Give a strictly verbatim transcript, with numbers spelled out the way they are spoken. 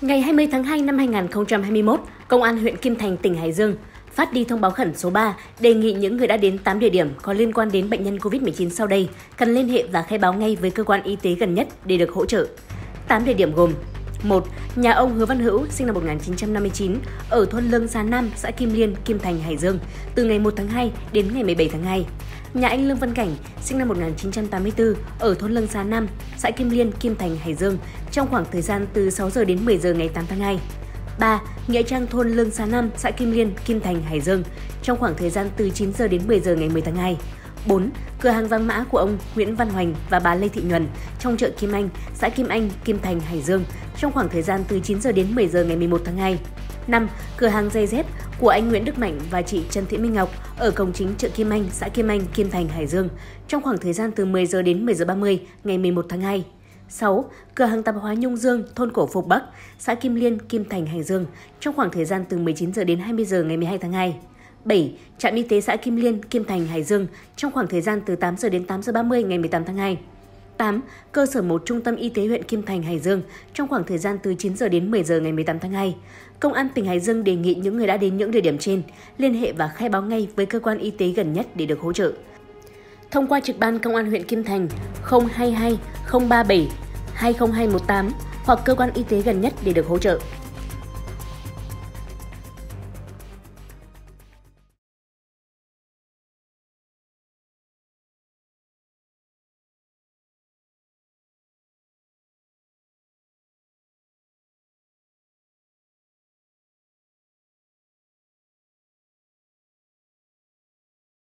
Ngày hai mươi tháng hai năm hai nghìn không trăm hai mươi mốt, Công an huyện Kim Thành, tỉnh Hải Dương phát đi thông báo khẩn số ba đề nghị những người đã đến tám địa điểm có liên quan đến bệnh nhân covid mười chín sau đây cần liên hệ và khai báo ngay với cơ quan y tế gần nhất để được hỗ trợ. tám địa điểm gồm: một. Nhà ông Hứa Văn Hữu, sinh năm một nghìn chín trăm năm mươi chín, ở thôn Lương Xá Nam, xã Kim Liên, Kim Thành, Hải Dương, từ ngày một tháng hai đến ngày mười bảy tháng hai. Nhà anh Lương Văn Cảnh, sinh năm một nghìn chín trăm tám mươi tư, ở thôn Lương Xá Nam, xã Kim Liên, Kim Thành, Hải Dương, trong khoảng thời gian từ sáu giờ đến mười giờ ngày tám tháng hai. ba. Nghĩa trang thôn Lương Xá Nam, xã Kim Liên, Kim Thành, Hải Dương, trong khoảng thời gian từ chín giờ đến mười giờ ngày mười tháng hai. bốn. Cửa hàng vàng mã của ông Nguyễn Văn Hoành và bà Lê Thị Nhuần trong chợ Kim Anh, xã Kim Anh, Kim Thành, Hải Dương, trong khoảng thời gian từ chín giờ đến mười giờ ngày mười một tháng hai. năm. Cửa hàng giày dép của anh Nguyễn Đức Mạnh và chị Trần Thị Minh Ngọc ở cổng chính chợ Kim Anh, xã Kim Anh, Kim Thành, Hải Dương, trong khoảng thời gian từ mười giờ đến mười giờ ba mươi ngày mười một tháng hai. sáu. Cửa hàng tạp hóa Nhung Dương, thôn Cổ Phục Bắc, xã Kim Liên, Kim Thành, Hải Dương, trong khoảng thời gian từ mười chín giờ đến hai mươi giờ ngày mười hai tháng hai. bảy. Trạm y tế xã Kim Liên, Kim Thành, Hải Dương, trong khoảng thời gian từ tám giờ đến tám giờ ba mươi ngày mười tám tháng hai. tám. Cơ sở một Trung tâm Y tế huyện Kim Thành, Hải Dương, trong khoảng thời gian từ chín giờ đến mười giờ ngày mười tám tháng hai. Công an tỉnh Hải Dương đề nghị những người đã đến những địa điểm trên liên hệ và khai báo ngay với cơ quan y tế gần nhất để được hỗ trợ. Thông qua trực ban Công an huyện Kim Thành không hai hai không ba bảy hai không hai một tám hoặc cơ quan y tế gần nhất để được hỗ trợ.